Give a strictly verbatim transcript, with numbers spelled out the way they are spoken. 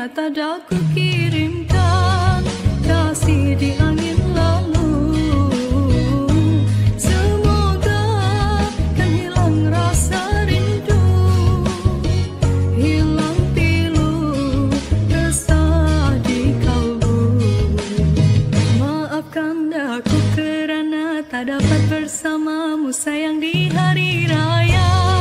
tanda ku kirimkan kasih di angin lalu. Semoga kan hilang rasa rindu, hilang pilu resah di kalbu. Maafkan aku kerana tak dapat bersamamu sayang di hari raya.